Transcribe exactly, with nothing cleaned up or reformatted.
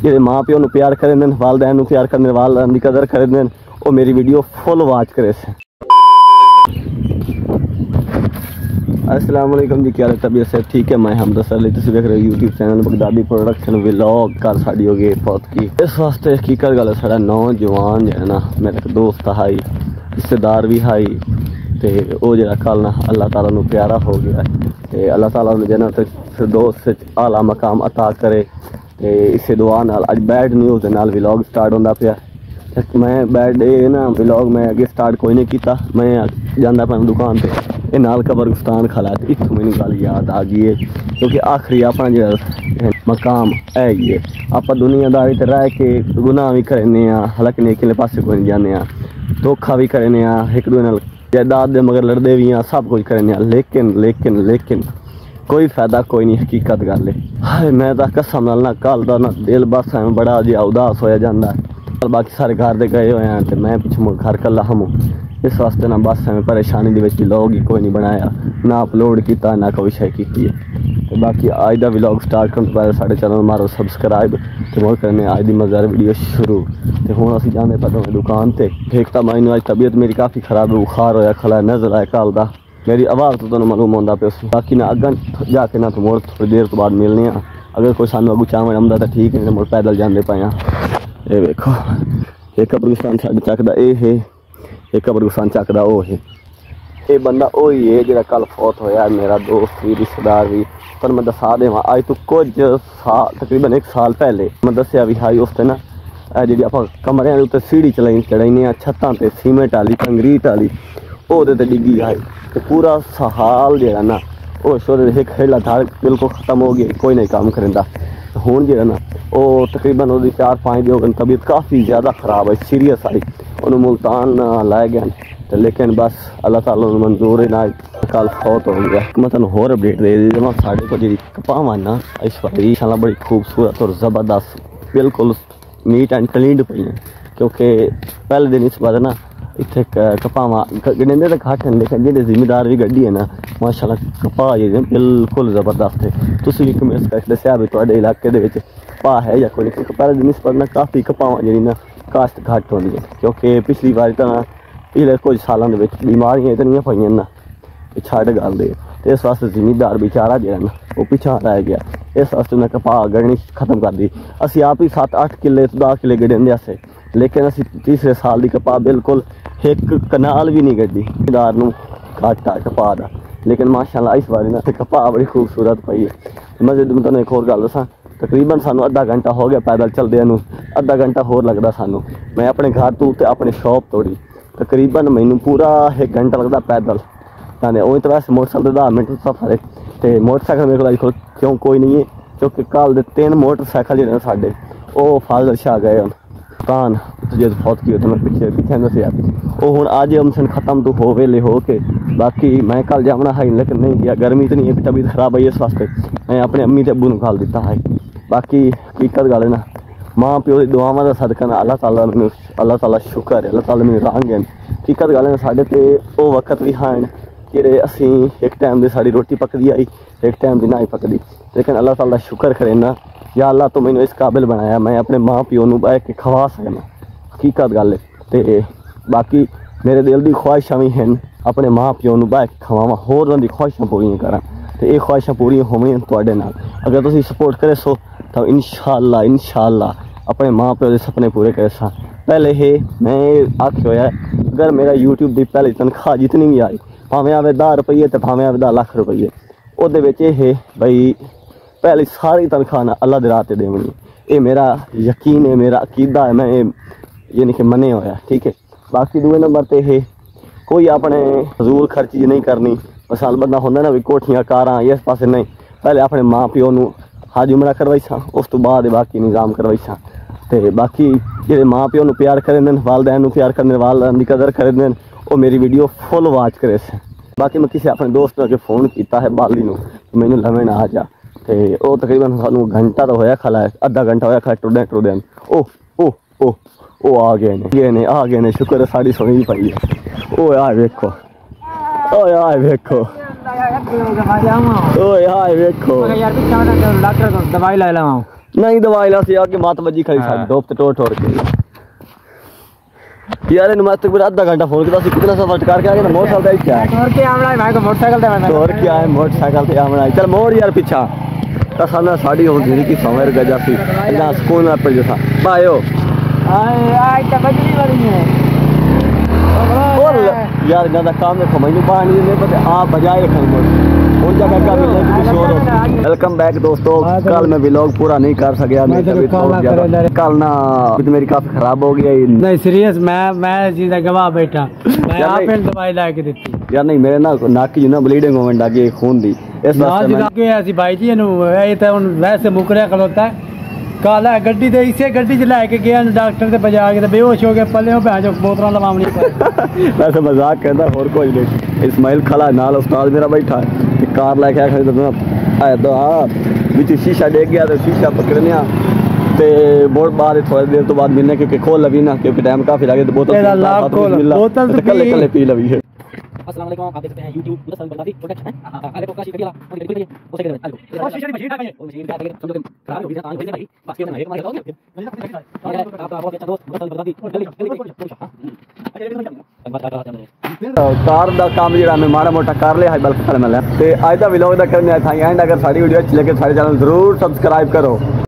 ਜਿਹੜੇ ਮਾਂ ਪਿਓ ਨੂੰ ਪਿਆਰ ਕਰਦੇ ਨੇ, ਵਾਲदैन ਨੂੰ ਪਿਆर करने, वालदैन की कदर करते हैं, वो मेरी वीडियो फुल वॉच करे से। अस्सलाम वालेकुम जी, क्या तबीयत से ठीक है? मैं हमद अली, तुम देख रहे हो YouTube channel Baghdadi production vlog. कल साड़ी हो गई फौत की, इस वास्ते हकीकत गल साड़ा नौजवान जो है ना, मेरा एक दोस्त हाई, रिश्तेदार भी हाई, तो वो जो कल ना अल्लाह ताला नू प्यारा हो गया, तो अल्लाह ताला ने जन्नत फिरदौस आला मकाम अता करे। तो इसे दुआ नाल अज बैड न्यूज़ के नाल व्लॉग स्टार्ट होंदा पिया। मैं बैड डे ना व्लॉग मैं अगे स्टार्ट कोई नहीं किया, मैं जांदा पाया दुकान पे, ये नाल कब्रिस्तान खला, इतों मैंने गल याद आ गई है, क्योंकि आखिरी अपना जो मकाम है ही है। आप दुनियादारी ते रह के गुनाह भी करने, हालांकि नेकी के पासे कोई नहीं जाने, धोखा भी करने, एक दूसरे नाल जायदाद दे मगर लड़ते भी हैं, सब कुछ करने, लेकिन लेकिन लेकिन कोई फायदा कोई नहीं। हकीकत गल है, हाय मैं तो कसम नाल ना कल का ना दिल बस एवं बड़ा जिहा उदास होया जांदा है। बाकी सारे घर दे गए हुए हैं, तो मैं पिछों घर कला हूँ, इस वास्ते ना बस एवं परेशानी के व्लॉग ही कोई नहीं बनाया, ना अपलोड किया, ना कोई शय की। तो बाकी अज का व्लॉग स्टार्ट करने तो पहले साढ़े चैनल मारो सबसक्राइब, तो मोर करने अज की मज़ेदार वीडियो शुरू। तो हुण असीं जाने पता दुकान पर, एक तो मैनू अज तबीयत मेरी काफ़ी खराब है, बुखार होया खला नज़र आया कल का, मेरी आवाज़ तो तुहानूं मालूम होंदा पे। बाकी ना अगन जाके ना तो मोड़ थोड़ी देर तो बाद मिलने, अगर कोई सानू अगू चावन आंदा तो ठीक है, मुड़ पैदल जाते पे हाँ। ये वेखो एक कब्रिस्तान साढ़े चकदा ये है, एक कब्रिस्तान चकदा वो है। ये बंदा वो ही है जो कल फौत होया, मेरा दोस्त भी रिश्तेदार भी। पर मैं दसा देव अज तो कुछ साल तकरीबन एक साल पहले मैं दसिया भी हाई उसते ना जी आप कमरिया के उत्ते सीढ़ी चलाई चढ़ाई छत्तां ते सीमेंट वाली कंक्रीट वाली, वो डिग्गी आई, तो पूरा सहाल जो है ना वो शोर एक हेला था बिल्कुल खत्म हो गया, कोई नहीं काम करेंदा। हुण जो है ना वो तकरीबन वो चार पाँच दिन तबीयत काफ़ी ज़्यादा खराब है, सीरीयस आई, उन्होंने मुल्तान लाए गए, तो लेकिन बस अल्लाह ताला ने मंजूर है ना कल फौत हो गया। मैं तुहानूं होर अपडेट दे दी, साढ़े को जी कपावां ना इस बार इंशाल्लाह बड़ी खूबसूरत और ज़बरदस्त बिल्कुल नीट एंड क्लीन पई हैं, क्योंकि पहले दिन इस बार ना इतने कपावां गड्ढे तो घट हैं, लेकिन जो जिम्मेदार भी गड्डी है ना माशाल्लाह कपा जी बिल्कुल ज़बरदस्त है। तुसीं भी कमेंट करके दस्या भी तुहाडे इलाके दे विच कपा है या कोई, क्योंकि पहले दिन इस पर ना काफ़ी कपावां जी ना काश्त घट होंदी है, क्योंकि पिछली बार तो ना पिछले कुछ सालों के बीमारियां इतनियां पईयां ना छड़ गल दे, तो इस वास्ते जिमीदार बेचारा जो है ना वो पिछा रह गया, इस वास्ते उन्हें कपा गढ़नी खत्म कर दी। असी आप ही सत्त अठ किले तो दस किले गढ़े से, लेकिन असी तीसरे साल की कपा बिल्कुल एक कनाल भी नहीं गड्डी जिमीदार नूं घट आ कपा दा, लेकिन माशाल्लाह इस बार ना कपा बड़ी खूबसूरत पई है। मैं मैं तुहानूं एक होर गल दसां, तकरीबन सानू अद्धा घंटा हो गया पैदल चलदे नूं, अद्धा घंटा होर लगदा सानू। मैं अपने घर तो ते अपने शॉप तोड़ी तकरीबन मैनू पूरा एक घंटा लगता पैदल जाने, उं तो वैसे मोटरसाइकिल दस मिनट सफर है, तो मोटरसाइकिल मेरे को क्यों कोई नहीं है, क्योंकि कल दे तीन मोटरसाइकिल जो साढ़े वो फादर शाह गए दुकान जो फौत की तो मैं पिछले पिछले दसिया वो हूँ अज हमसन खत्म तो हो वेले हो के। बाकी मैं कल जाना है लेकिन नहीं गया, गर्मी तो नहीं है, तबीयत खराब आई, इस वास्ते मैं अपने अम्मी ते अब्बू नूं घल दिता है। बाकी हकीकत गल है ना माँ प्यो की दुआवां का सदका ना अल्लाह ताला मैनूं अल्लाह ताला शुक्र है, अल्लाह ताला मैनूं रंग है। हकीकत गल है साढ़े ते वो वक्त भी हैं कि असी एक टाइम की साड़ी रोटी पकदी आई, एक टाइम की नहीं पकदी, लेकिन अल्लाह ताला शुक्र करे ना, या अल्लाह तो मैंने इस काबिल बनाया मैं अपने माँ प्यो नूं बह के खवा सकना। हकीकत गल है, तो बाकी मेरे दिल की ख्वाहिशां भी हैं अपने माँ प्यो नूं बह के खवावां, होर उन्हां दी ख्वाहिशां पूरियां करां, तो ये ख्वाहिशां पूरियां होवण तुहाडे नाल। अगर तुसीं सपोर्ट करे सो तो इंशाअल्लाह इंशाअल्लाह अपने माँ प्यो के सपने पूरे करे सा। पहले है मैं आख्या होया अगर मेरा यूट्यूब की पहली तनख्वाह जितनी भी आई, भावें आवे दस रुपये तो भावें आवे दस लाख रुपये, वो है बई पहली सारी तनख्वाह ना अल्लाह दे राह ते देवनी, ये मेरा यकीन है, मेरा अकीदा है, मैं यानी कि मने होया। ठीक है, बाकी दूसरे नंबर पर है कोई अपने फजूल खर्ची नहीं करनी, मसाल बंदा होंदा ना भी कोठियां कारां इस पासे नहीं, पहले अपने माँ प्यो नूं हज उमरा करवाई सा, उस तो बाद बाकी निज़ाम करवाई सा। तो बाकी जो माँ प्यो नूं प्यार करते हैं, वालदैन नूं प्यार करने, वालदैन की कदर करते हैं, वो मेरी वीडियो फुल वॉच करे से। बाकी मैं किसी अपने दोस्त ने फ़ोन किया है बाली नूं मैनू लवें आ जा, तो वो तकरीबन सानू घंटा तो होया खला है, अद्धा घंटा होया खला टुरदे टुरदे ओ ओ ओ ओ आ गए ने गए ने आ गए ने, शुक्र है साड़ी सुनी पाई है। ओ यार वेखो, ओ यार वेखो, ओ यार वेखो यार डॉक्टर को दवाई ला लाओ नहीं दवाई ला से आके मात बजी खड़ी साडी डोप ते टोट टोट के यार इन मस्त पूरा आधा घंटा फोन किया कितना सा फटकार के आगे ना मोटरसाइकिल क्या है और क्या हमरा भाई को मोटरसाइकिल दे मैं और क्या है मोटरसाइकिल ते हमरा चल मोड़ यार पीछा ता साला साडी हो गई की समर गजा सी ना स्कूल में पड़ जसा बायो आए आए त बजरी वाली है और यार ज्यादा काम देखो मैंने पानी नहीं पता आप बजाए रखो उन जगह का भी कुछ और वेलकम बैक दोस्तों कल मैं व्लॉग पूरा नहीं कर सका मैं कल ना मेरी काफी खराब हो गई नहीं सीरियस मैं मैं सीधा गवाह बैठा मैं आप दवाई ला के दी यार नहीं मेरे ना नाक की ना ब्लीडिंग होने लगी खून दी इस वास्ते ऐसी भाई जी ये तो वैसे मुकरिया खलोता है काला गड्डी ते इसे गड्डी च लेके गया डॉक्टर ते बजा के बेहोश हो गया पल्ले भैन जो बोतल लवावनी वैसे मजाक कहता और कोई नहीं इस्माइल खला नाल उस्ताद मेरा बैठा है कार लेके आया खरीद आया तो हाँ बीच शीशा देख गया तो शीशा पकड़ने ते बहुत बाद थोड़ी देर तो बाद मिलने क्योंकि खोल लवी ना क्योंकि टाइम काफी लगे तो बोतल बोतल कल कल पी लवी है। अस्सलाम वालेकुम आप देख सकते हैं YouTube मुदस्सर बगदादी प्रोडक्शन है आगे को काशी करिए और क्लिक करिए उसे करिए आगे और शीशे की मशीन है वो मशीन का आगे समझो खराब हो गई तान भेजने भाई बस के नहीं मार दोगे आपका बहुत अच्छा दोस्त मुदस्सर बगदादी जल्दी जल्दी कार दा काम जरा मैं माड़ा मोटा कर लिया है बल्कि मैं ते आज दा व्लॉग दा करने था एंड अगर साडी वीडियो अच्छी लगे सारे चैनल जरूर सब्सक्राइब करो।